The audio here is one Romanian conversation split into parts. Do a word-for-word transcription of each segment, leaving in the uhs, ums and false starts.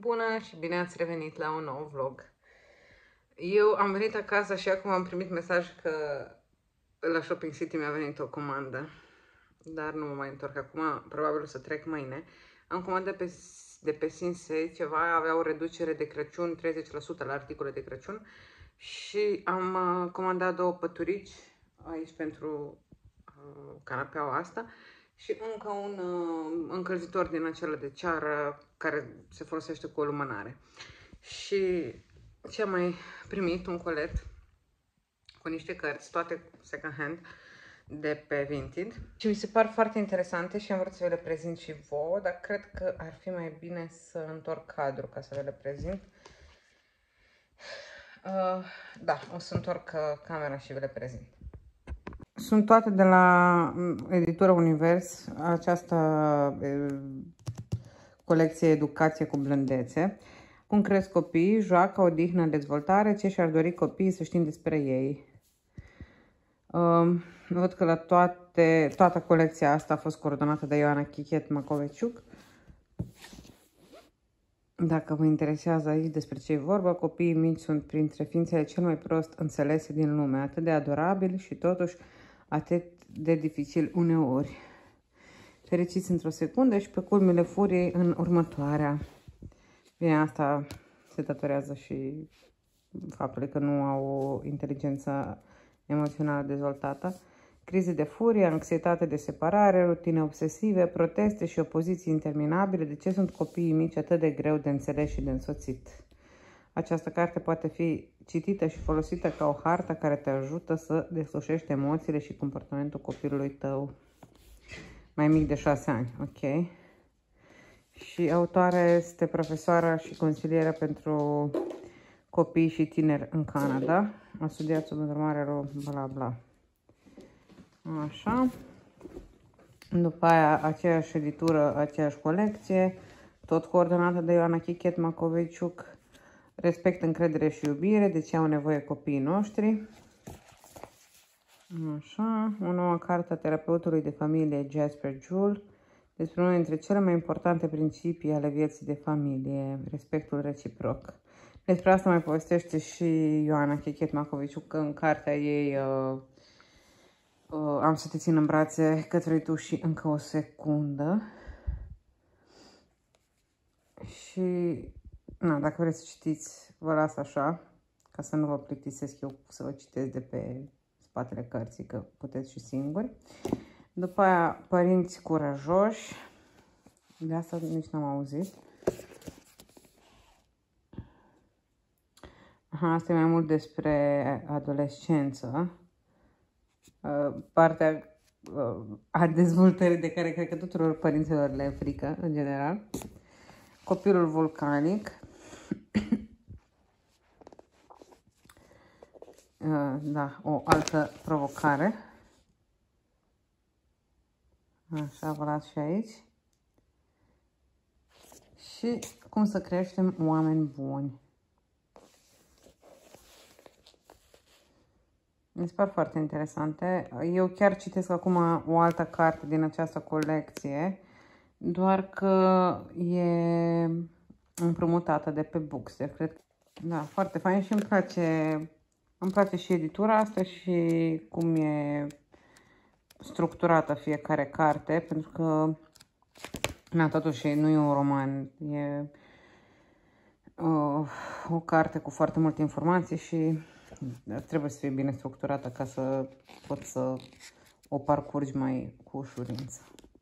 Bună și bine ați revenit la un nou vlog. Eu am venit acasă și acum am primit mesaj că la Shopping City mi-a venit o comandă. Dar nu mă mai întorc acum, probabil o să trec mâine. Am comandat pe, de pe Sinsei ceva, avea o reducere de Crăciun, treizeci la sută la articole de Crăciun. Și am uh, comandat două păturici aici pentru uh, canapeaua asta. Și încă un uh, încălzitor din acela de ceară care se folosește cu o lumânare. Și ce am mai primit? Un colet cu niște cărți, toate second hand, de pe Vinted. Și mi se par foarte interesante și am vrut să vi le prezint și vouă, dar cred că ar fi mai bine să întorc cadrul ca să vi le prezint. Uh, da, o să întorc uh, camera și vi le prezint. Sunt toate de la editura Univers, această uh, colecție Educație cu blândețe. Cum cresc copiii, joacă, odihnă, dezvoltare, ce și-ar dori copiii să știm despre ei. Uh, văd că la toate, toată colecția asta a fost coordonată de Ioana Chichet Macoveciuc. Dacă vă interesează aici despre ce e vorba, copiii mici sunt printre ființele cel mai prost înțelese din lume, atât de adorabili și totuși atât de dificil uneori. Fericiți într-o secundă și pe culmile furiei în următoarea. Bine, asta se datorează și faptului că nu au o inteligență emoțională dezvoltată. Crize de furie, anxietate de separare, rutine obsesive, proteste și opoziții interminabile. De ce sunt copiii mici atât de greu de înțeles și de însoțit? Această carte poate fi citită și folosită ca o hartă care te ajută să deslușești emoțiile și comportamentul copilului tău mai mic de șase ani. Ok. Și autoarea este profesoară și consilieră pentru copii și tineri în Canada. A studiat sub urmare bla bla. Așa. După aia, aceeași editură, aceeași colecție, tot coordonată de Ioana Chichet Macoveciuc. Respect, încredere și iubire, de ce au nevoie copiii noștri. Așa, o nouă carte a terapeutului de familie Jasper Juhl, despre unul dintre cele mai importante principii ale vieții de familie, respectul reciproc. Despre asta mai povestește și Ioana Chichet Macoveciuc în cartea ei uh, uh, Am să te țin în brațe, către tu și încă o secundă. Și, na, dacă vreți să citiți, vă las așa, ca să nu vă plictisesc eu să vă citesc de pe spatele cărții, că puteți și singuri. După aia, părinți curajoși. De asta nici n-am auzit. Aha, asta e mai mult despre adolescență. Partea a dezvoltării de care cred că tuturor părinților le e frică, în general. Copilul vulcanic. Da, o altă provocare. Așa, vă las și aici. Și cum să creștem oameni buni. Mi se par foarte interesante. Eu chiar citesc acum o altă carte din această colecție, doar că e împrumutată de pe Bookster, cred. Da, foarte fain și îmi place, îmi place și editura asta și cum e structurată fiecare carte, pentru că, na, totuși nu e un roman, e uh, o carte cu foarte multe informații și trebuie să fie bine structurată ca să poți să o parcurgi mai cu ușurință.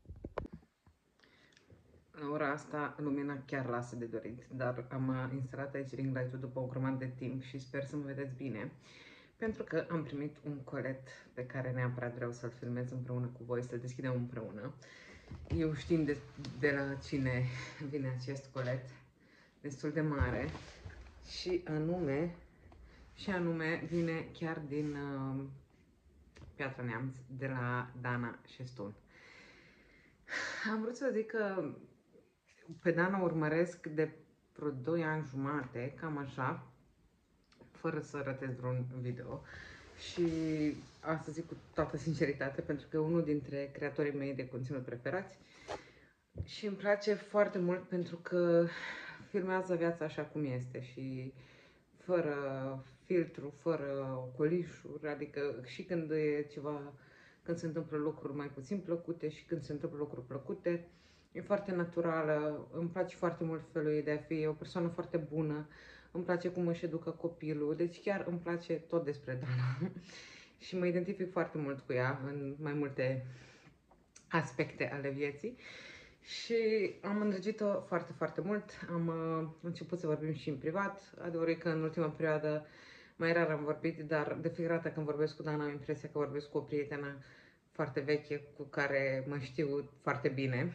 La ora asta lumina chiar lasă de dorit, dar am instalat aici ring light-ul după o grămadă de timp și sper să mă vedeți bine, pentru că am primit un colet pe care neapărat vreau să-l filmez împreună cu voi, să-l deschidem împreună. Eu știind de, de la cine vine acest colet, destul de mare, și anume, și anume vine chiar din uh, Piatra Neamț, de la Dana Șestun. Am vrut să zic că pe Dana urmăresc de vreo doi ani jumate, cam așa, fără să rătesc vreun video. Și asta zic cu toată sinceritate, pentru că e unul dintre creatorii mei de conținut preferați. Și îmi place foarte mult pentru că filmează viața așa cum este și fără filtru, fără ocolișuri, adică și când e ceva, când se întâmplă lucruri mai puțin plăcute și când se întâmplă lucruri plăcute. E foarte naturală, îmi place foarte mult felul ei de a fi, e o persoană foarte bună, îmi place cum își educă copilul, deci chiar îmi place tot despre Dana și mă identific foarte mult cu ea în mai multe aspecte ale vieții. Și am îndrăgit-o foarte, foarte mult. Am uh, început să vorbim și în privat. Adevărul e că în ultima perioadă mai rar am vorbit, dar de fiecare dată când vorbesc cu Dana am impresia că vorbesc cu o prietenă foarte veche cu care mă știu foarte bine.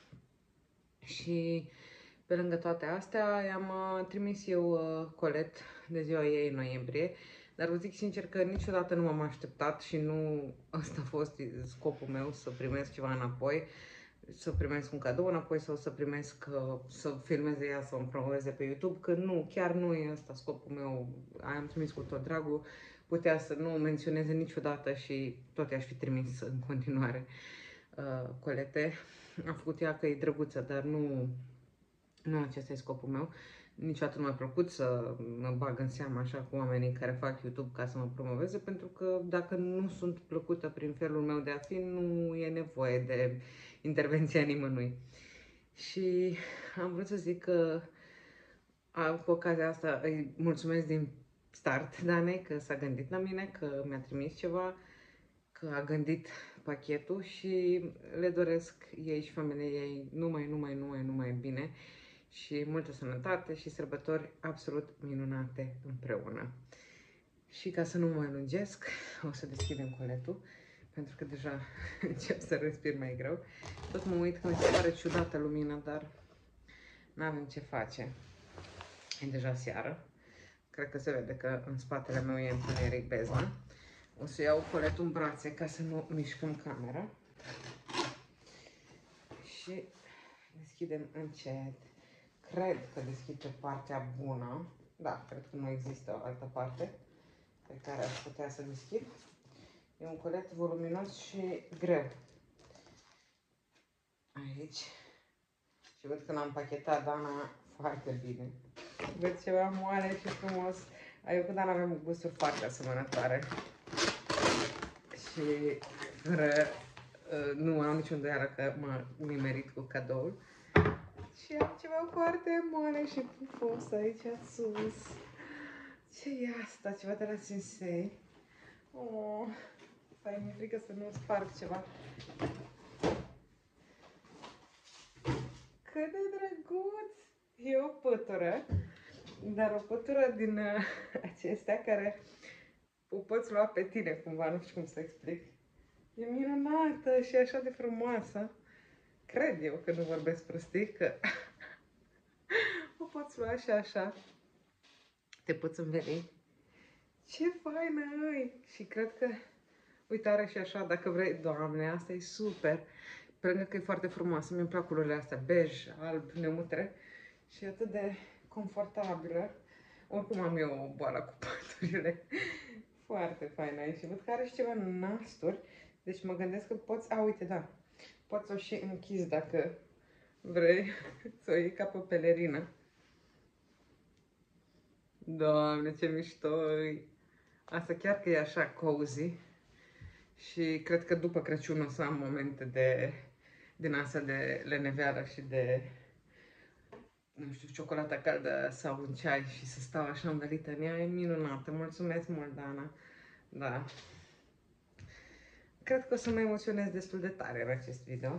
Și pe lângă toate astea i-am uh, trimis eu uh, colet de ziua ei în noiembrie. Dar vă zic sincer că niciodată nu m-am așteptat și nu ăsta a fost scopul meu, să primesc ceva înapoi, să primesc un cadou înapoi sau să primesc, să filmeze ea, să o promoveze pe YouTube, că nu, chiar nu e ăsta scopul meu. Am trimis cu tot dragul, putea să nu menționeze niciodată și tot i-aș fi trimis în continuare uh, colete. Am făcut ea că e drăguță, dar nu, nu acesta e scopul meu. Niciodată nu mi-a plăcut să mă bag în seamă așa cu oamenii care fac YouTube ca să mă promoveze, pentru că dacă nu sunt plăcută prin felul meu de a fi, nu e nevoie de intervenția nimănui. Și am vrut să zic că cu ocazia asta îi mulțumesc din start Danei că s-a gândit la mine, că mi-a trimis ceva, că a gândit pachetul și le doresc ei și familiei ei numai, numai, numai, numai bine și multă sănătate și sărbători absolut minunate împreună. Și ca să nu mă mai lungesc, o să deschidem coletul, pentru că deja încep să respir mai greu. Tot mă uit că mi se pare ciudată lumina, dar n-avem ce face. E deja seară. Cred că se vede că în spatele meu e întuneric bezna. O să iau coletul în brațe ca să nu mișcăm camera. Și deschidem încet. Cred că deschid pe partea bună. Da, cred că nu există o altă parte pe care aș putea să deschid. E un colet voluminos și greu. Aici. Și văd că l-am pachetat Dana foarte bine. Văd ceva moale și frumos. Eu cu Dana avem gusturi foarte asemănătoare. Și fără, uh, nu am niciun îndoială că mă nimerit cu cadoul. Și am ceva foarte moale și pufos aici sus. Ce e asta? Ceva de la Sensei. Oh, stai, mi-e frică să nu sparg ceva. Cât de drăguț! E o pătură, dar o pătură din uh, acestea care o poți lua pe tine cumva, nu știu cum să explic. E minunată și așa de frumoasă. Cred eu că nu vorbesc prostii, că o poți lua și așa. Te poți înveli. Ce faină îi! Și cred că, uite, are și așa, dacă vrei, Doamne, asta e super. Pe lângă că e foarte frumoasă, mi-mi plac culorile astea, bej, alb, neutre și atât de confortabilă. Oricum am eu o boală cu păturile. Foarte faină aici. Și văd că are și ceva nasturi, deci mă gândesc că poți, a, uite, da, poți o și închizi dacă vrei să o iei ca pe pelerină. Doamne, ce mișto e! Asta chiar că e așa cozy. Și cred că după Crăciun o să am momente de, din asta de leneveală și de, nu știu, ciocolată caldă sau un ceai și să stau așa învelită în ea. E minunată. Mulțumesc mult, Dana. Da. Cred că o să mă emoționez destul de tare în acest video.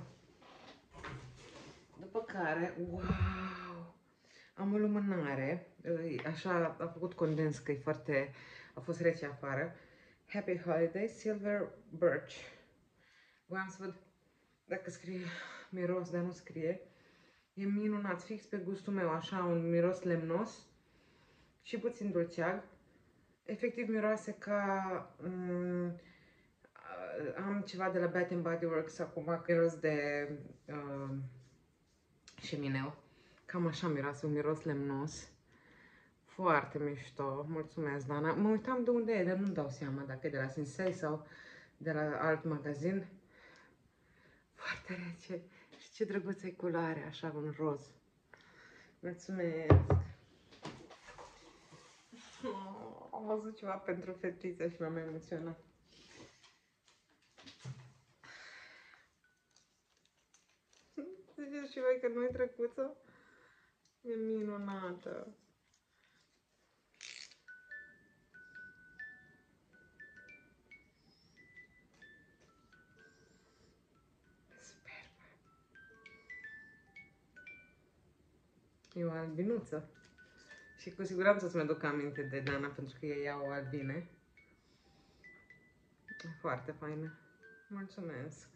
După care, wow! Am o lumânare. Așa a făcut condens că e foarte, a fost rece afară. Happy Holiday Silver Birch. Voiam să văd dacă scrie miros, dar nu scrie. E minunat, fix pe gustul meu, așa, un miros lemnos și puțin dulceag. Efectiv miroase ca... Um, am ceva de la Bath and Body Works acum, miros de uh, șemineu. Cam așa miroase, un miros lemnos. Foarte mișto, mulțumesc, Dana. Mă uitam de unde e, dar nu-mi dau seama dacă e de la Sensei sau de la alt magazin. Foarte rece. Și ce drăguță e culoarea, așa, un roz. Mulțumesc! Oh, am văzut ceva pentru fetiță și m-am emoționat. Ziceți și voi că nu-i drăguță? E minunată! Superbă! E o albinuță. Și cu siguranță să-mi aduc aminte de Dana, pentru că ei au albine. E foarte faină. Mulțumesc!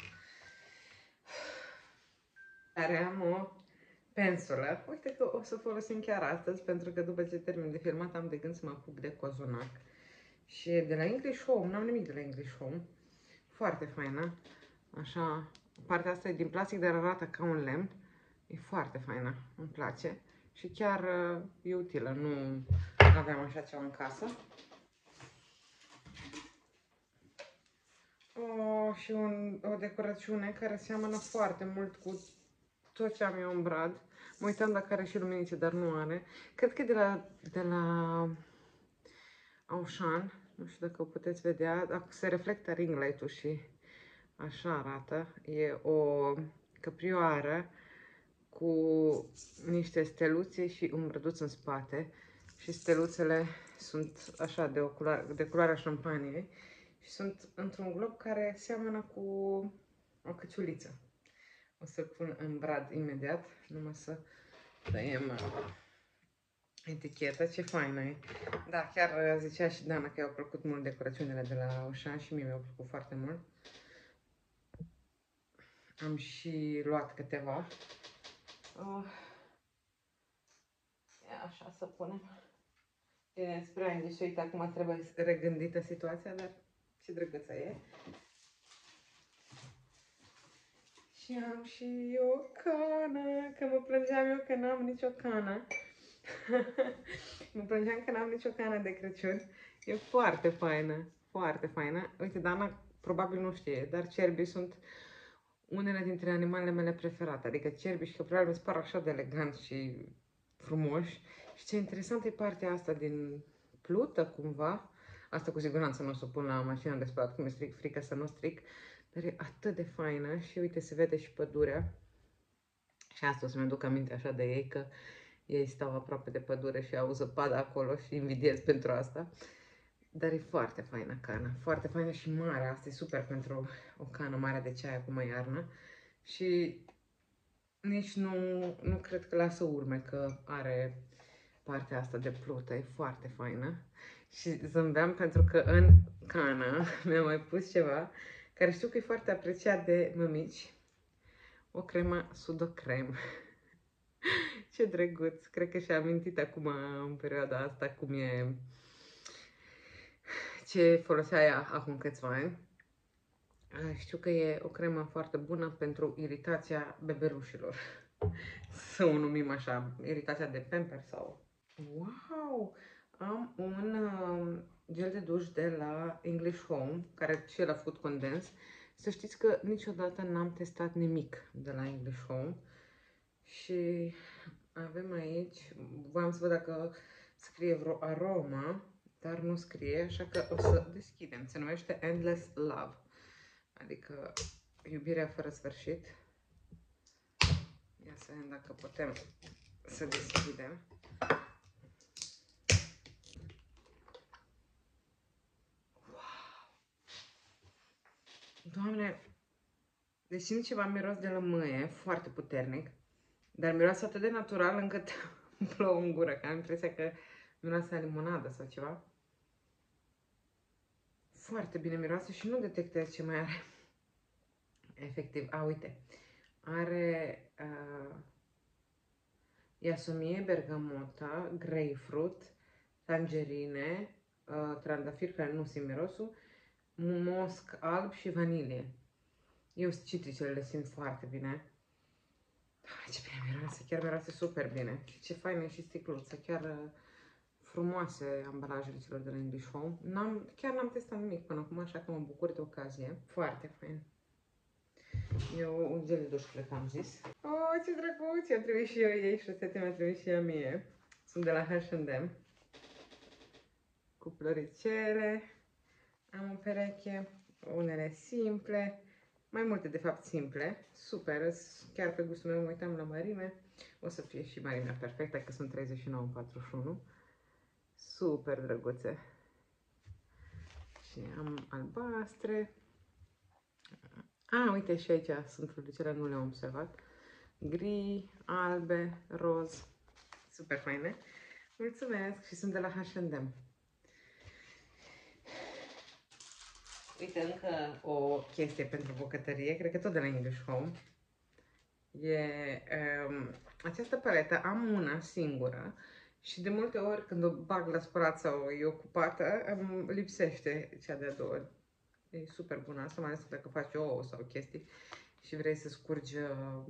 Care am o pensulă. Uite că o să folosim chiar astăzi, pentru că după ce termin de filmat am de gând să mă apuc de cozonac. Și de la English Home, n-am nimic de la English Home. Foarte faină. Așa, partea asta e din plastic, dar arată ca un lemn. E foarte faină, îmi place. Și chiar uh, e utilă, nu aveam așa ceva în casă. Oh, și un, o decorațiune care seamănă foarte mult cu tot ce am eu în brad. Mă uitam dacă are și luminițe, dar nu are. Cred că e de la, de la Auchan. Nu știu dacă o puteți vedea. Dacă se reflectă ring light-ul și așa arată. E o căprioară cu niște steluțe și un brăduț în spate. Și steluțele sunt așa de, o culoare, de culoarea șampaniei. Și sunt într-un glob care seamănă cu o căciuliță. O să-l pun în brad imediat, numai să tăiem eticheta. Ce faină e! Da, chiar zicea și Dana că i-au plăcut mult decorațiunile de la Auchan și mie mi-au plăcut foarte mult. Am și luat câteva. Uh, ia așa să punem. Bine, spre Andy și uite, acum trebuie regândită situația, dar ce drăguță e. Și am și o cană, că mă plângeam eu că n-am nicio cană. Mă plângeam că n-am nicio cană de Crăciun. E foarte faină, foarte faină. Uite, Dana probabil nu știe, dar cerbii sunt unele dintre animalele mele preferate. Adică cerbii și căprioarele mi se par așa de eleganți și frumoși. Și ce interesant e partea asta din plută, cumva. Asta cu siguranță nu o să o pun la mașina de spălat, cum mi stric frică să nu stric. Dar e atât de faină și uite, se vede și pădurea. Și asta o să-mi aduc aminte așa de ei, că ei stau aproape de pădure și au zăpadă acolo și invidiez pentru asta. Dar e foarte faină cana, foarte faină și mare. Asta e super pentru o cană mare de ceai acum iarnă. Și nici nu, nu cred că lasă urme, că are partea asta de plută. E foarte faină. Și zâmbeam pentru că în cană mi-a mai pus ceva care știu că e foarte apreciat de mămici. O cremă Sudocrem. Ce drăguț! Cred că și-a amintit acum, în perioada asta, cum e... ce folosea ea acum câțiva ani. Știu că e o cremă foarte bună pentru iritația bebelușilor. Să o numim așa, iritația de pamper sau... Wow! Am un uh, gel de duș de la English Home, care și el a făcut condens. Să știți că niciodată n-am testat nimic de la English Home. Și avem aici, voiam să văd dacă scrie vreo aroma, dar nu scrie, așa că o să deschidem. Se numește Endless Love, adică iubirea fără sfârșit. Ia să vedem dacă putem să deschidem. Wow! Doamne, deci simt ceva miros de lămâie, foarte puternic, dar miroase atât de natural încât îmi plouă în gură, că am impresia că miroase a limonadă sau ceva. Foarte bine miroase și nu detectez ce mai are. Efectiv, a, uite, are uh, iasomie, bergamota, grapefruit, tangerine, uh, trandafir, care nu simt mirosul, mosc alb și vanilie. Eu citricele le simt foarte bine. Ah, ce bine miroase, chiar miroase super bine. Și ce fain e și sticluță, chiar uh, frumoase ambalajele celor de la English Home. N-am, chiar n-am testat nimic până acum, așa că mă bucur de ocazie. Foarte fain. Eu un gel de duș, cred că am zis. Oh, ce drăguț! I-am trimis și eu ei și Sete mi-a trimis și ea mie. Sunt de la H and M. Cu floricele. Am o pereche, unele simple, mai multe de fapt simple. Super, chiar pe gustul meu mă uitam la mărime. O să fie și mărimea perfectă, că sunt treizeci și nouă patruzeci și unu. Super drăguțe. Și am albastre. A, uite și aici sunt floricele, nu le-am observat. Gri, albe, roz. Super faine. Mulțumesc și sunt de la H and M. Uite, încă o chestie pentru bucătărie, cred că tot de la English Home. E um, această paletă, am una singură și de multe ori când o bag la spălat sau e ocupată, îmi lipsește cea de-a doua. E super bună asta, mai ales dacă faci ouă sau chestii și vrei să scurgi uh,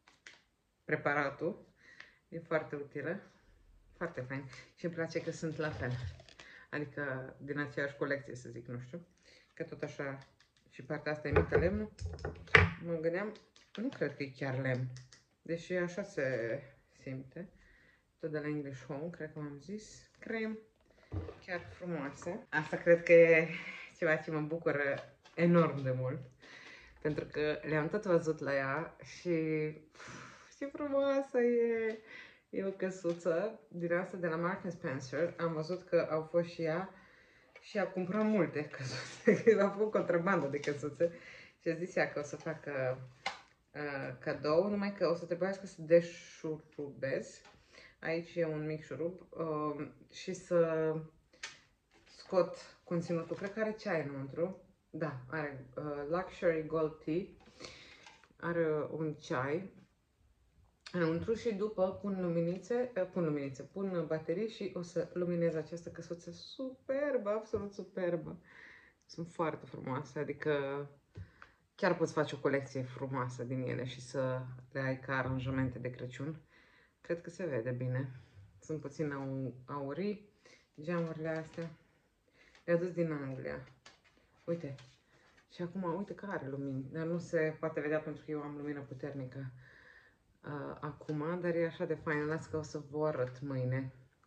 preparatul. E foarte utilă, foarte fain și îmi place că sunt la fel. Adică din aceeași colecție, să zic, nu știu. Că tot așa și partea asta e mică lemnul. Mă gândeam, nu cred că e chiar lemn. Deși așa se simte. Tot de la English Home, cred că m-am zis. Creme, chiar frumoase. Asta cred că e ceva ce mă bucură enorm de mult. Pentru că le-am tot văzut la ea și pf, ce frumoasă e. E o căsuță din asta de la Marks and Spencer. Am văzut că au fost și ea și a cumpărat multe căsuțe. A făcut contrabandă de căsuțe și a zis ea că o să facă uh, cadou, numai că o să trebuiască să deșurubez. Aici e un mic șurub uh, și să scot conținutul. Cred că are ceai înăuntru. Da, are uh, Luxury Gold Tea. Are un ceai înăuntru și după pun luminițe, pun luminițe, pun baterii și o să luminez această căsuță superbă, absolut superbă. Sunt foarte frumoase, adică chiar poți face o colecție frumoasă din ele și să le ai ca aranjamente de Crăciun. Cred că se vede bine. Sunt puțin au, aurii, geamurile astea. Le-a dus din Anglia. Uite. Și acum, uite că are lumini, dar nu se poate vedea pentru că eu am lumină puternică. Uh, acum, dar e așa de fain, las că o să vă arăt mâine.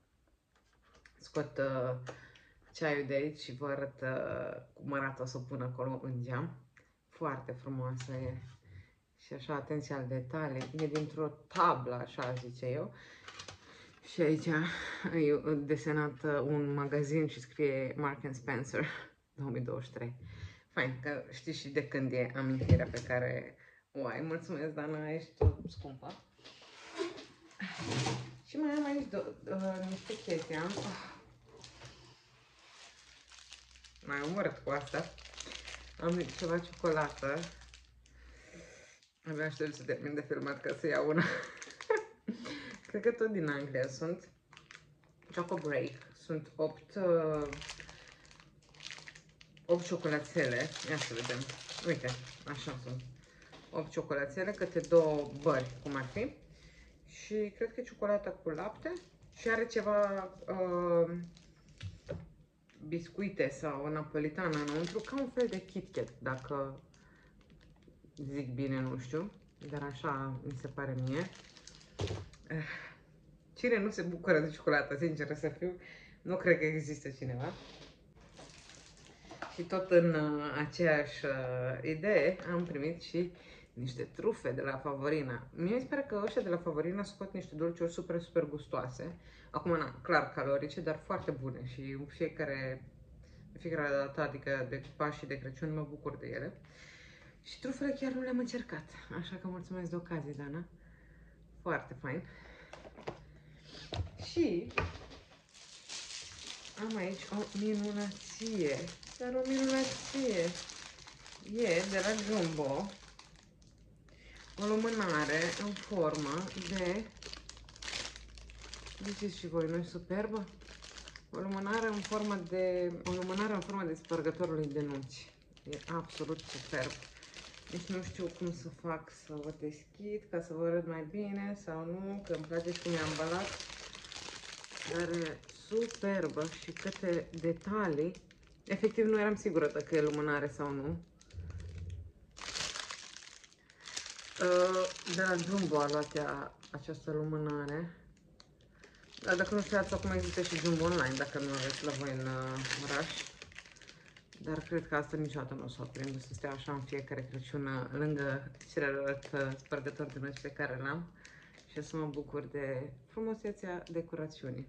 Scot uh, ceaiul de aici și vă arăt uh, cum arată, o să o pun acolo în geam. Foarte frumoasă e. Și așa, atenția la detalii. E dintr-o tablă, așa zice eu. Și aici e desenat un magazin și scrie Marks and Spencer două mii douăzeci și trei. Fain, că știi și de când e amintirea pe care o ai. Mulțumesc, Dana, ești scumpă. Și mai am aici uh, niște chestii. Am uh, mai omorât cu asta. Am ceva ciocolată. Abia aștept să termin de filmat ca să iau una. Cred că tot din Anglia sunt. Choco Break. Sunt opt uh, opt ciocolățele. Ia să vedem. Uite, așa sunt. opt ciocolățele, câte două bări, cum ar fi. Și cred că e ciocolată cu lapte. Și are ceva uh, biscuite sau napolitană înăuntru, ca un fel de KitKat, dacă zic bine, nu știu. Dar așa mi se pare mie. Cine nu se bucură de ciocolată, sincer să fiu, nu cred că există cineva. Și tot în uh, aceeași uh, idee am primit și niște trufe de la Favorina. Mie mi se pare că ăștia de la Favorina scot niște dulciuri super, super gustoase. Acum, na, clar calorice, dar foarte bune și în fiecare, în fiecare dată, adică de Paști de Crăciun, mă bucur de ele. Și trufele chiar nu le-am încercat, așa că mulțumesc de ocazie, Dana. Foarte fain. Și am aici o minunăție, dar o minunăție. E de la Jumbo o lumânare în formă de, ziceți și voi, nu-i superbă? O lumânare în formă de, o lumânare în formă de spărgătorului de nuci. E absolut superb. Deci nu știu cum să fac să o deschid ca să vă arăt mai bine sau nu, că îmi place și cum e ambalat. Dar e superbă și câte detalii. Efectiv nu eram sigură dacă e lumânare sau nu. De la Jumbo a luat ea această lumânare. Dar dacă nu știați, acum există și Jumbo online, dacă nu aveți la voi în uh, oraș. Dar cred că asta niciodată nu o să o prind, o să stea așa în fiecare Crăciun lângă celălalt spărgător de măști pe care l-am și o să mă bucur de frumusețea decorațiunii.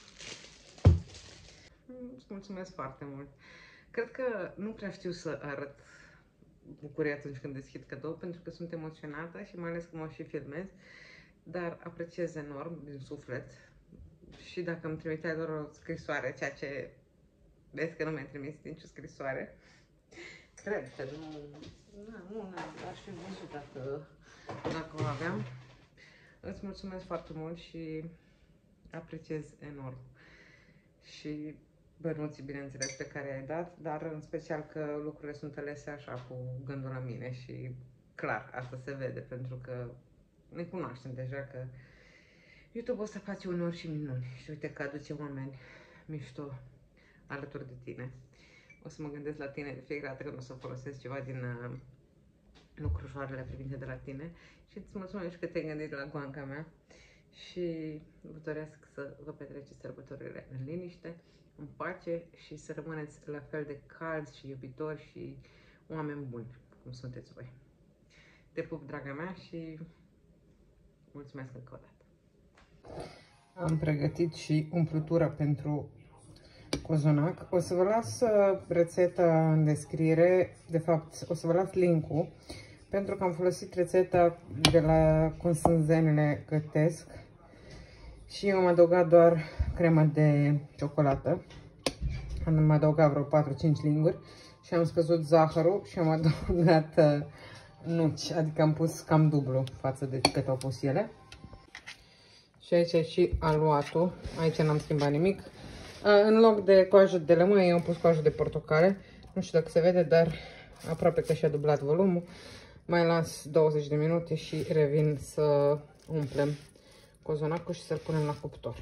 Îți mulțumesc foarte mult! Cred că nu prea știu să arăt bucurie atunci când deschid cadou, pentru că sunt emoționată și mai ales că mă și filmez, dar apreciez enorm din suflet și dacă îmi trimiteai doar o scrisoare, ceea ce vezi că nu mi-ai trimis nicio scrisoare, cred că nu, na, nu, nu, aș fi văzut dacă, dacă o aveam. Îți mulțumesc foarte mult și apreciez enorm și bănuții, bineînțeles, pe care ai dat, dar în special că lucrurile sunt alese așa cu gândul la mine și clar, asta se vede, pentru că ne cunoaștem deja că YouTube o să face uneori și minuni și uite că aduce oameni mișto alături de tine. O să mă gândesc la tine de fiecare dată când o să folosesc ceva din uh, lucrușoarele primite de la tine și îți mulțumesc că te-ai gândit la goanca mea și vă doresc să vă petreceți sărbătorile în liniște, în pace și să rămâneți la fel de calzi și iubitori și oameni buni, cum sunteți voi. Te pup, draga mea, și mulțumesc încă o dată. Am pregătit și umplutura pentru cozonac. O să vă las rețeta în descriere, de fapt o să vă las link-ul, pentru că am folosit rețeta de la Consânzenele Gătesc și eu am adăugat doar crema de ciocolată. Am adăugat vreo patru-cinci linguri și am scăzut zahărul și am adăugat uh, nuci, adică am pus cam dublu față de cât au pus ele. Și aici e și aluatul, aici n-am schimbat nimic. Uh, în loc de coajă de lămâie, eu am pus coajă de portocale. Nu știu dacă se vede, dar aproape că și-a dublat volumul. Mai las douăzeci de minute și revin să umplem cozonacul și să-l punem la cuptor.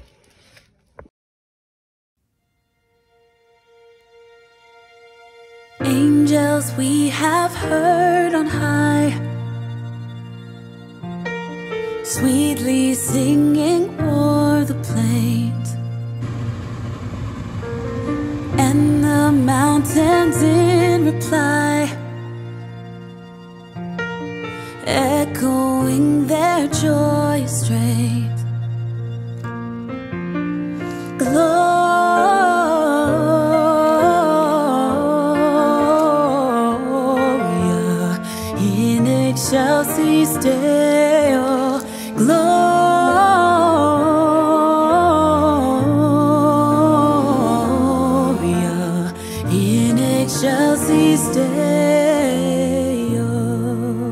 Angels we have heard on high, sweetly singing o'er the plains, and the mountains in reply, echoing their joyous strains. Gloria in excelsis Deo, Gloria in excelsis Deo.